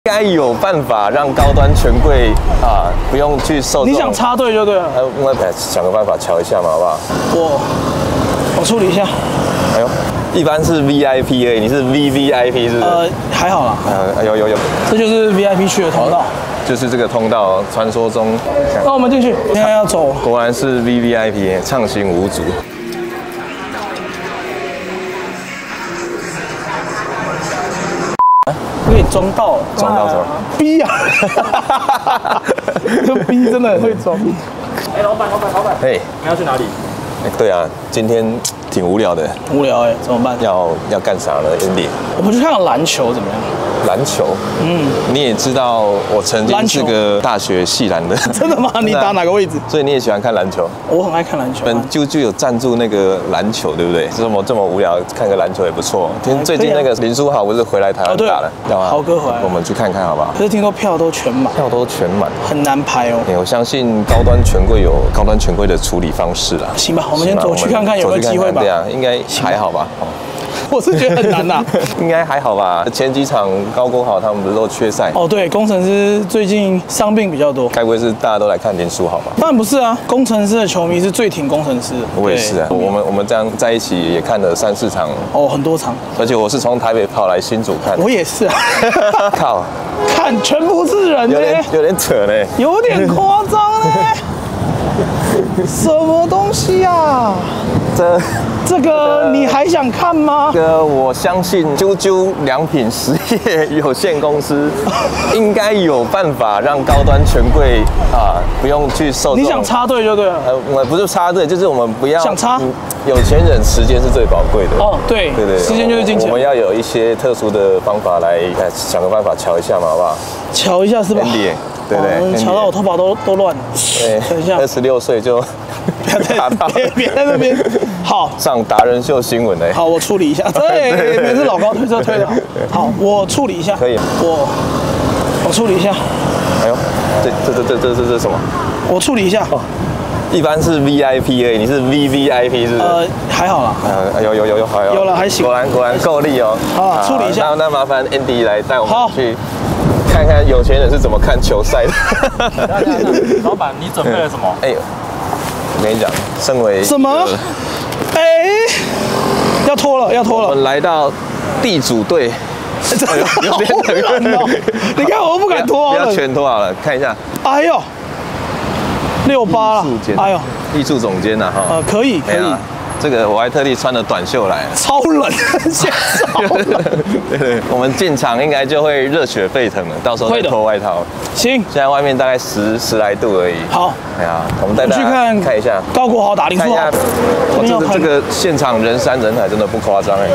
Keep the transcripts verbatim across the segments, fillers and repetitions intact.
应该有办法让高端权贵啊不用去受。 你想插队就对了。 呃，我想个办法瞧一下嘛，好不好？ 我我处理一下。 哎呦，一般是 V I P 而已，你是 V V I P 是不是？ 呃，还好啦。 呃，有有有， 这就是 V I P 区的通道。 就是这个通道，传说中。 那我们进去，现在要走。 果然是 V V I P， 畅行无阻。 可以装到， 装到什么？ 逼啊！这逼真的很会装。哎，老板，老板，老板， 嘿， 你要去哪里？ 哎，对啊，今天挺无聊的。 无聊哎，怎么办？ 要要干啥呢 ，Andy？ 我们去看看篮球怎么样？ 篮球，嗯，你也知道我曾经是个大学系篮的。 真的吗？你打哪个位置？ 所以你也喜欢看篮球？ 我很爱看篮球。 本就就有赞助那个篮球，对不对？这么这么无聊，看个篮球也不错。听最近那个林书豪不是回来台湾打了？要吗？ 豪哥回来， 我们去看看好不好？ 可是听说票都全满， 票都全满， 很难排哦。 我相信高端权贵有高端权贵的处理方式啦。 行吧，我们先走去看看有没有机会吧。 对啊，应该还好吧。 我是觉得很难呐， 应该还好吧。前几场高国豪他们不是都缺赛？ 哦，对，工程师最近伤病比较多。 该不会是大家都来看林书豪吧？ 当然不是啊，工程师的球迷是最挺工程师的。 我也是啊，我们我们这样在一起也看了三四场。 哦，很多场。而且我是从台北跑来新竹看。 我也是啊。 靠， 看全部是人呢， 有点有点扯呢， 有点夸张呢。什么东西啊？ 这这个你还想看吗？ 这个我相信啾啾良品实业有限公司应该有办法让高端权贵啊不用去受。 你想插队就对了。 呃，我不是插队，就是我们不要想插。 有钱人时间是最宝贵的。 哦，对对对， 时间就是金钱。 我们要有一些特殊的方法来想个办法瞧一下嘛，好不好？ 瞧一下是吧？ 对对， 瞧到我头发都都乱。 对， 等一下， 二十六岁就不要在别别在那边。好， 上达人秀新闻嘞。 好，我处理一下。对，每次老高推车推的好。好，我处理一下。 可以。 我我处理一下。 哎呦，这这这这这这是什么？ 我处理一下。 一般是 V I P 而已，你是 V V I P 是不是？ 呃，还好啦。 呃，有有有有好有。 有了，还行。 果然果然够力哦。 好，处理一下。 那那麻烦 Andy 来带我们去看看有钱人是怎么看球赛的。 老板，你准备了什么？ 哎呦，我跟你讲，身为什么？哎，要脱了，要脱了。 我们来到地主队。 有点冷哦！你看我不敢脱， 不要全脱好了，看一下。 哎呦，六八了，哎呦， 艺术总监呐哈。 呃，可以可以。 这个我还特地穿了短袖来。 超冷，现在超冷。 对对，我们进场应该就会热血沸腾了，到时候再脱外套。 行，现在外面大概十十来度而已。 好， 哎呀，我们带大家去看看一下高国豪打林书豪。 这个这个现场人山人海，真的不夸张哎。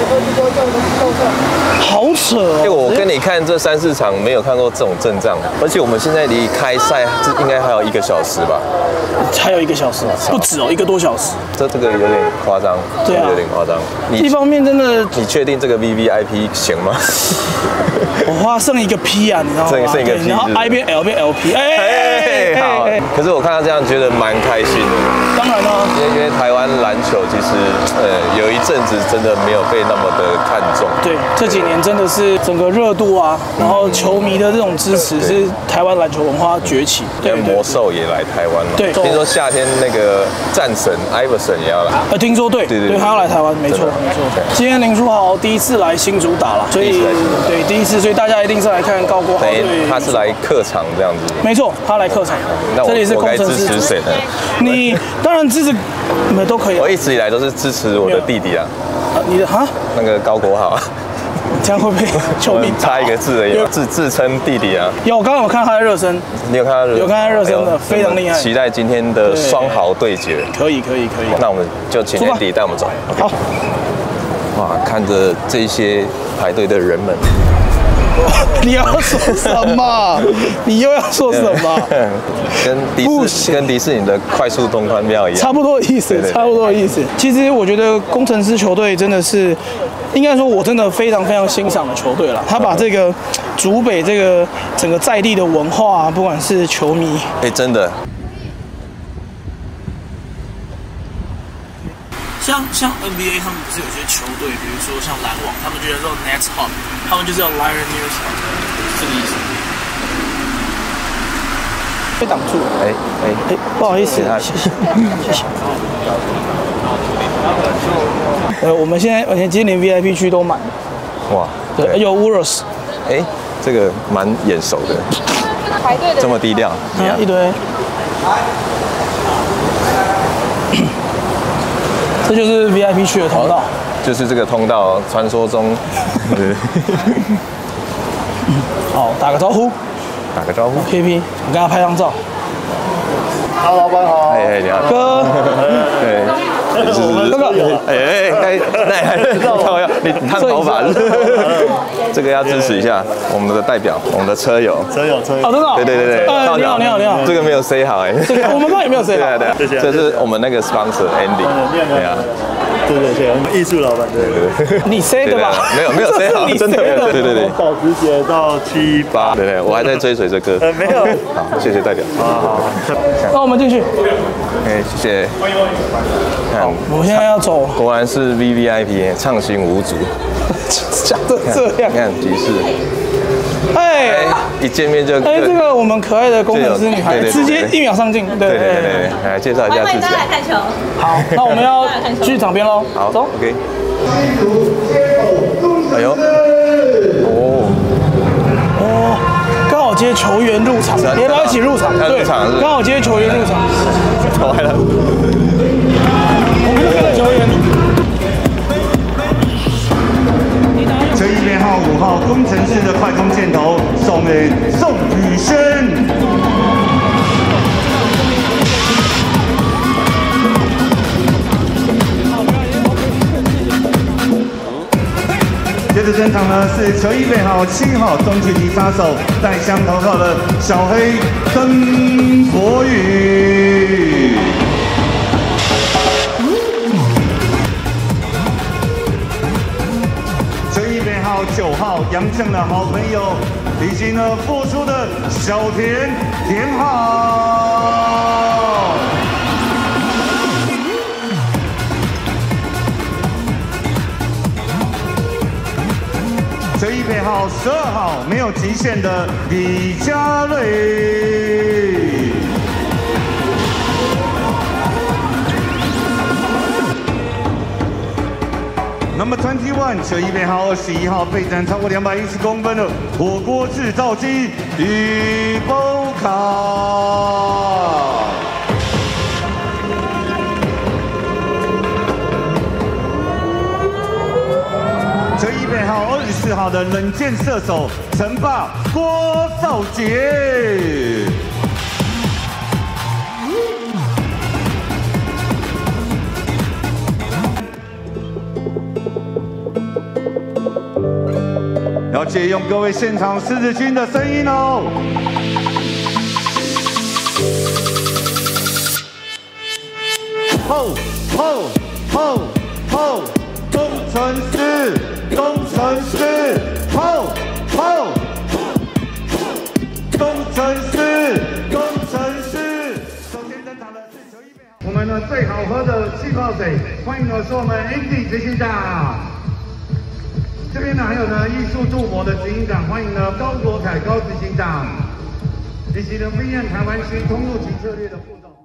好扯哦！ 哎，我跟你看这三四场没有看过这种阵仗，而且我们现在离开赛这应该还有一个小时吧？ 还有一个小时，不止哦，一个多小时。 这这个有点夸张， 对啊， 有点夸张。 一方面真的， 你确定这个 V V I P 行吗？ 我花剩一个 P 啊，你知道吗？ 剩剩一个 P， 然后 I 变 L 变 L P， 哎， 好。可是我看到这样觉得蛮开心的。 当然了， 因为因为台湾篮球其实呃有一阵子真的没有被那么的看重。 对，这几年真的是整个热度啊，然后球迷的这种支持是台湾篮球文化崛起。 对，魔兽也来台湾了。 对， 听说夏天那个战神 Iverson 也要来。 呃，听说对，对对，他要来台湾，没错没错。今天林书豪第一次来新竹打了，所以对第一次，所以大家一定是来看高国豪队。 他是来客场这样子。 没错，他来客场。 那我这里是我该支持谁呢？ 你当然支持，你们都可以。 我一直以来都是支持我的弟弟啊。 你的哈？ 那个高国豪。 这样会被球迷差一个字而已，自自称弟弟啊。 有，我刚刚有看他的热身。 你有看他有看他热身的，非常厉害。 期待今天的双豪对决。 可以可以可以。 那我们就请弟弟带我们走。 好。 哇，看着这些排队的人们。 你要说什么？你又要说什么？ 跟迪士跟迪士尼的快速通关票一样， 差不多的意思，差不多的意思。其实我觉得工程师球队真的是，应该说我真的非常非常欣赏的球队了。他把这个竹北这个整个在地的文化啊，不管是球迷， 哎，真的。 像像 N B A 他们不是有些球队，比如说像篮网，他们就叫做 Nets Hawk，他们就叫 Lion News Hawk。 这个意思。被挡住了。 哎哎哎，不好意思， 谢谢谢谢谢谢。呃，我们现在而且今年 V I P 区都满了。 哇， 对，有 Uros。 哎，这个蛮眼熟的， 排队的这么低调， 啊，一堆。这就是 V I P 区的通道。 就是这个通道，传说中， 好，打个招呼。 打个招呼 K P， 我跟他拍张照。 哈，老板好。 哎哎，你好。 哥。 对。 哥哥。 哎哎，该那还要要你烫头发，这个要支持一下我们的代表，我们的车友。 车友车友。 哦，真的。 对对对对。 呃，你好你好你好。 这个没有 say 好哎。 我们刚也没有 say 好。 对对对，这是我们那个 sponsor Andy。对啊。 对对对，我们艺术老板对对对。 你 say 的吧？ 没有没有 say 好，真的没有。对对对。 保时捷到七八。 对对，我还在追随这歌。 呃，没有。 好，谢谢代表。 好。 那我们进去。 哎，谢谢。看， 我们现在要走。 果然是 V V I P， 畅行无阻。 讲的这样。 你看集市。 哎， 一见面就哎，这个我们可爱的工程师女孩，直接一秒上镜。对对对对， 来介绍一下自己。 欢迎大家来看球。 好，那我们要去场边喽。 好， 走。 OK。哎呦，哦， 哦，刚好接球员入场，你要不要一起入场？对，刚好接球员入场。 走来了。 我们这个球员。 车衣编号五号工程师的快攻箭头送给宋宇轩。接着登场呢是球衣编号七号中距离杀手带枪投靠的小黑曾国宇。九号杨绛的好朋友，以及呢复出的小田田浩。这一配号十二号没有极限的李佳瑞。Number twenty-one， 球衣编号二十一号，备战超过两百一十公分的火锅制造机宇波卡。球衣编号二十四号的冷箭射手陈霸郭少杰。要借用各位现场狮子军的声音哦。吼吼吼吼！工程师，工程师，吼吼！工程师，工程师。首先登场的是球衣编号，我们呢最好喝的气泡水，欢迎呢是我们 Andy 执行长。这边呢还有呢艺术镀膜的执行长，欢迎呢高国凯高执行长，以及呢飞燕台湾区通路及策略的副总。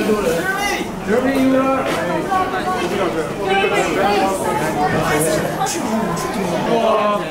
多人。Jeremy， you are。哇！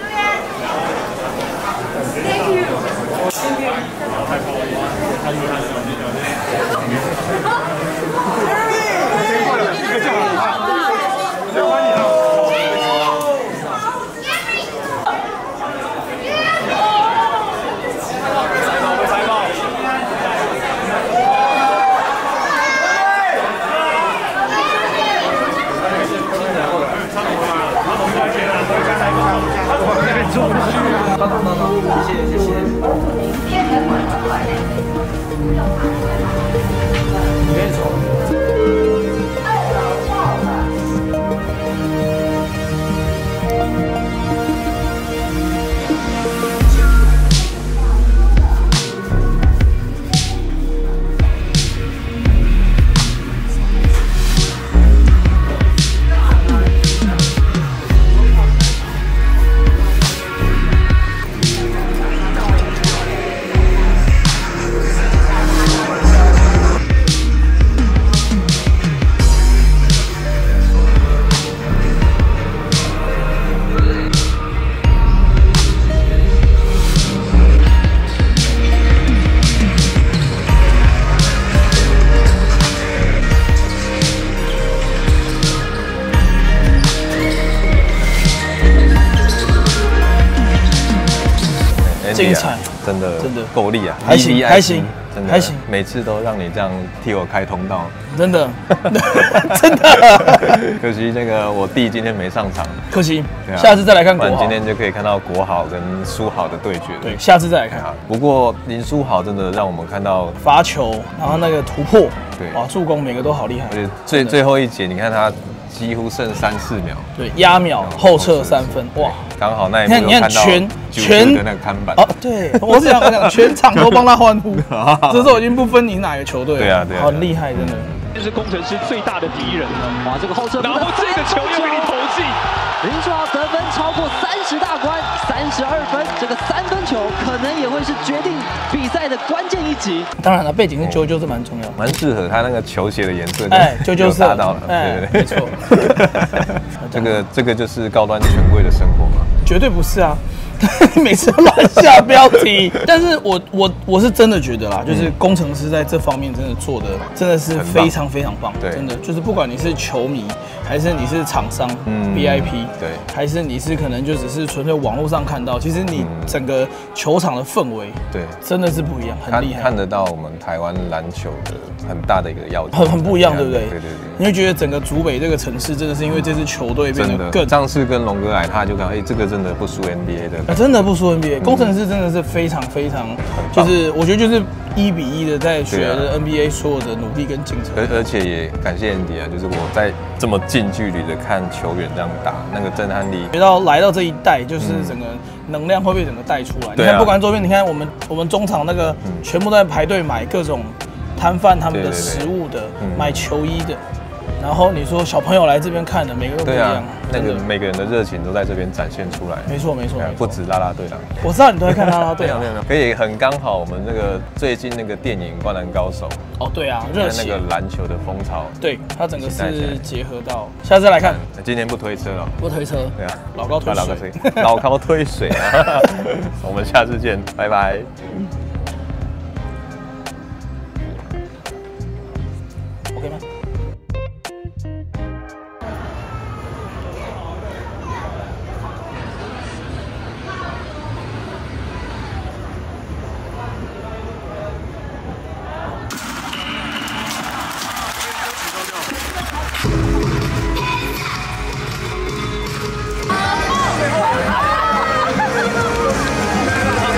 精彩， 真的真的够力啊， 还行还行， 真的还行， 每次都让你这样替我开通道， 真的真的。 可惜那个我弟今天没上场， 可惜， 啊、 下次再来看国豪。 今天就可以看到国豪跟苏豪的对决。 对，下次再来看。 啊、不过林书豪真的让我们看到罚球，然后那个突破， 对， 哇，助攻每个都好厉害。 而且最最后一节，你看他几乎剩三四秒， 对，压秒后撤三分，哇， 刚好那一幕你看，你看全全的那个看板哦，对，我是想我讲全场都帮他欢呼，这时候已经不分你哪个球队了， 对啊对啊， 很厉害，真的。 这是工程师最大的敌人了，哇，这个后撤，然后这个球又给你投进。林书豪得分超过三十大关，三十二分，这个三分球可能也会是决定比赛的关键一击。 当然了，背景是啾啾是蛮重要， 蛮适合他那个球鞋的颜色， 哎，啾啾色达到了， 哎， 对对， 没错。 这个这个就是高端权贵的生活吗？ 绝对不是啊。每次都乱下标题，但是我我我是真的觉得啦，就是工程师在这方面真的做的真的是非常非常棒，真的就是不管你是球迷，还是你是厂商，嗯 ，V I P， 对， 还是你是可能就只是纯粹网络上看到，其实你整个球场的氛围，对，真的是不一样，很厉害， 看得到我们台湾篮球的很大的一个要求， 很很不一样，对不对？ 对对对， 你会觉得整个竹北这个城市真的是因为这支球队变得更， 上次跟龙哥来，他就讲，哎，这个真的不输 N B A 的。 真的不输 N B A，、嗯、工程师真的是非常非常，就是我觉得就是一比一的在学 N B A 所有的努力跟精神。 而而且也感谢 Andy 啊，就是我在这么近距离的看球员这样打，那个震撼力。 觉到来到这一代，就是整个能量会被整个带出来。嗯、你看，不管周边，你看我们我们中场那个全部都在排队买各种摊贩他们的食物的，对对对买球衣的。然后你说小朋友来这边看的，每个都不一样，啊、 那个每个人的热情都在这边展现出来。 没错没错， 不止啦啦队啦。 我知道你都在看啦啦队啊， 没有没有，可以很刚好我们那个最近那个电影《灌篮高手》 哦，对啊，热那个篮球的风潮， 对，它整个是结合到。下次再来看， 今天不推车了， 不推车， 对啊， 老高推水， 老高推水啊，我们下次见，拜拜。 OK 吗？